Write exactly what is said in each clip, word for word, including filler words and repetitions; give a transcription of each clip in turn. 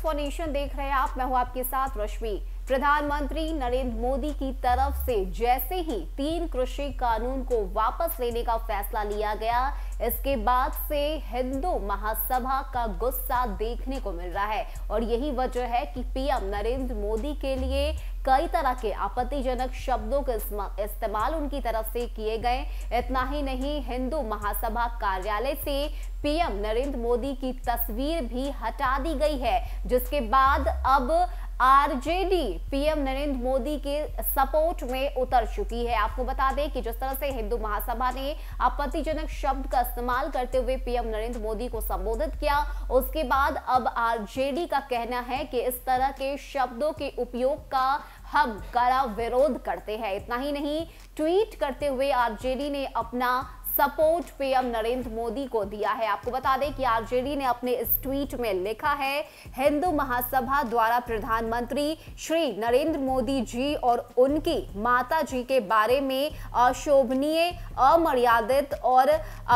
For nation देख रहे हैं आप, मैं हूं आपके साथ रश्मि। प्रधानमंत्री नरेंद्र मोदी की तरफ से जैसे ही तीन कृषि कानून को वापस लेने का फैसला लिया गया, इसके बाद से हिंदू महासभा का गुस्सा देखने को मिल रहा है और यही वजह है कि पीएम नरेंद्र मोदी के लिए कई तरह के आपत्तिजनक शब्दों का इस्तेमाल उनकी तरफ से किए गए। इतना ही नहीं, हिंदू महासभा कार्यालय से पीएम नरेंद्र मोदी की तस्वीर भी हटा दी गई है, जिसके बाद अब आरजेडी पीएम नरेंद्र मोदी के सपोर्ट में उतर चुकी है। आपको बता दें कि जिस तरह से हिंदू महासभा ने आपत्तिजनक शब्द का इस्तेमाल करते हुए पीएम नरेंद्र मोदी को संबोधित किया, उसके बाद अब आरजेडी का कहना है कि इस तरह के शब्दों के उपयोग का हम कड़ा विरोध करते हैं। इतना ही नहीं, ट्वीट करते हुए आरजेडी ने अपना सपोर्ट पीएम नरेंद्र मोदी को दिया है। आपको बता दें कि आरजेडी ने अपने इस ट्वीट में लिखा है, हिंदू महासभा द्वारा प्रधानमंत्री श्री नरेंद्र मोदी जी और उनकी माता जी के बारे में अशोभनीय, अमर्यादित और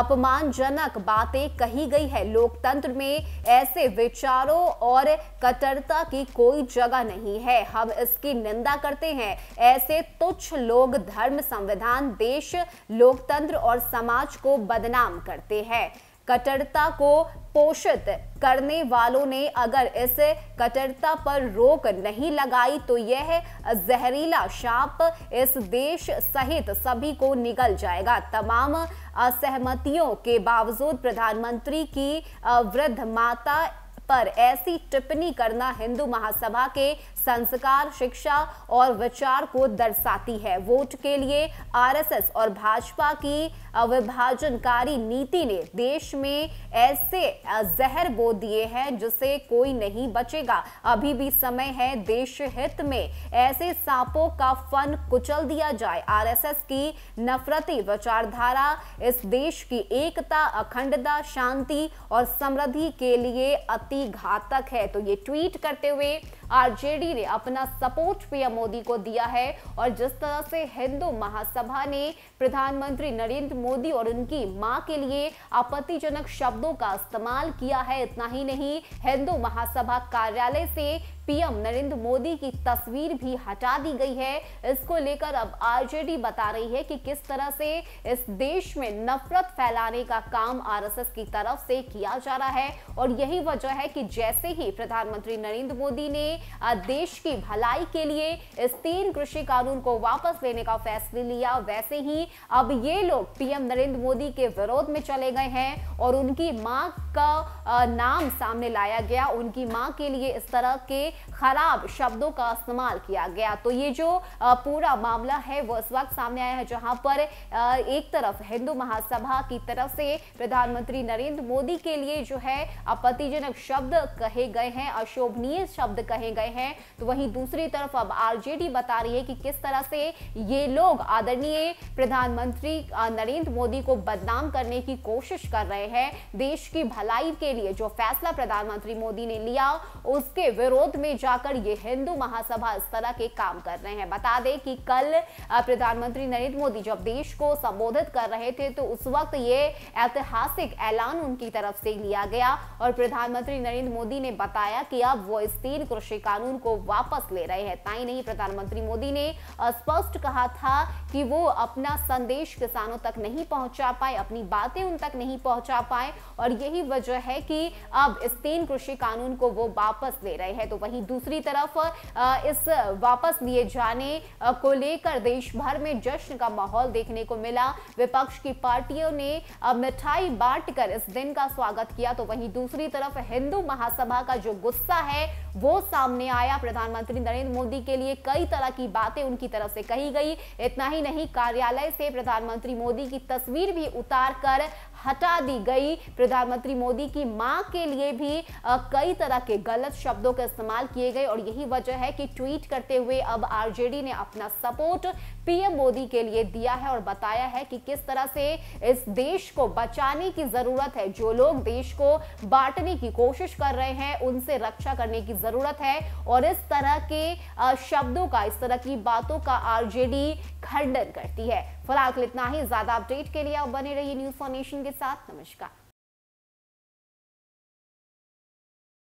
अपमानजनक बातें कही गई है। लोकतंत्र में ऐसे विचारों और कट्टरता की कोई जगह नहीं है। हम इसकी निंदा करते हैं। ऐसे तुच्छ लोग धर्म, संविधान, देश, लोकतंत्र और समाज को बदनाम करते हैं। कट्टरता को पोषित करने वालों ने अगर इस कट्टरता पर रोक नहीं लगाई तो यह जहरीला शाप इस देश सहित सभी को निगल जाएगा। तमाम असहमतियों के बावजूद प्रधानमंत्री की वृद्ध माता पर ऐसी टिप्पणी करना हिंदू महासभा के संस्कार, शिक्षा और विचार को दर्शाती है। वोट के लिए आरएसएस और भाजपा की विभाजनकारी नीति ने देश में ऐसे जहर बो दिए हैं जिससे कोई नहीं बचेगा। अभी भी समय है, देश हित में ऐसे सांपों का फन कुचल दिया जाए। आरएसएस की नफरती विचारधारा इस देश की एकता, अखंडता, शांति और समृद्धि के लिए अति घातक है। तो ये ट्वीट करते हुए आरजेडी ने अपना सपोर्ट पीएम मोदी को दिया है और जिस तरह से हिंदू महासभा ने प्रधानमंत्री नरेंद्र मोदी और उनकी मां के लिए आपत्तिजनक शब्दों का इस्तेमाल किया है, इतना ही नहीं, हिंदू महासभा कार्यालय से पीएम नरेंद्र मोदी की तस्वीर भी हटा दी गई है। इसको लेकर अब आरजेडी बता रही है कि किस तरह से इस देश में नफरत फैलाने का काम आरएसएस की तरफ से किया जा रहा है और यही वजह है कि जैसे ही प्रधानमंत्री नरेंद्र मोदी ने देश की भलाई के लिए इस तीन कृषि कानून को वापस लेने का फैसला लिया, वैसे ही अब ये लोग पीएम नरेंद्र मोदी के विरोध में चले गए हैं और उनकी मां का नाम सामने लाया गया। उनकी मां के लिए इस तरह के खराब शब्दों का इस्तेमाल किया गया। तो ये जो पूरा मामला है वो इस वक्त सामने आया है, जहां पर एक तरफ हिंदू महासभा की तरफ से प्रधानमंत्री नरेंद्र मोदी के लिए जो है आपत्तिजनक शब्द कहे गए हैं, अशोभनीय शब्द कहे गए हैं, तो वहीं दूसरी तरफ अब आरजेडी बता रही है कि किस तरह से ये लोग आदरणीय प्रधानमंत्री नरेंद्र मोदी को बदनाम करने की कोशिश कर रहे हैं। देश की भलाई के लिए जो फैसला प्रधानमंत्री मोदी ने लिया, उसके विरोध में जाकर ये हिंदू महासभा इस तरह के काम कर रहे हैं। बता दें कि कल प्रधानमंत्री नरेंद्र मोदी जब देश को संबोधित कर रहे थे तो उस वक्त ये ऐतिहासिक ऐलान उनकी तरफ से लिया गया और प्रधानमंत्री नरेंद्र मोदी ने बताया कि अब वो इस तीन कृषि कानून को वापस ले रहे हैं। ताई नहीं, प्रधानमंत्री मोदी ने स्पष्ट कहा था कि वो अपना संदेश किसानों तक नहीं पहुंचा पाए, अपनी बातें उन तक नहीं पहुंचा पाए और यही वजह है कि अब इस तीन कृषि कानून को वो वापस ले रहे हैं। तो वहीं दूसरी तरफ इस वापस लिए जाने को लेकर देश भर में जश्न का माहौल देखने को मिला। विपक्ष की पार्टियों ने मिठाई बांटकर इस दिन का स्वागत किया। तो वहीं दूसरी तरफ हिंदू महासभा का जो गुस्सा है वो सामने आया। प्रधानमंत्री नरेंद्र मोदी के लिए कई तरह की बातें उनकी तरफ से कही गई। इतना ही नहीं, कार्यालय से प्रधानमंत्री मोदी की तस्वीर भी उतार कर हटा दी गई। प्रधानमंत्री मोदी की मां के लिए भी कई तरह के गलत शब्दों का इस्तेमाल किए गए और यही वजह है कि ट्वीट करते हुए अब आरजेडी ने अपना सपोर्ट पीएम मोदी के लिए दिया है और बताया है कि किस तरह से इस देश को बचाने की जरूरत है। जो लोग देश को बांटने की कोशिश कर रहे हैं उनसे रक्षा करने की जरूरत है और इस तरह के शब्दों का, इस तरह की बातों का आरजेडी खंडन करती है। फिलहाल इतना ही। ज्यादा अपडेट के लिए आप बने रहिए न्यूज़ फॉर नेशन के साथ। नमस्कार।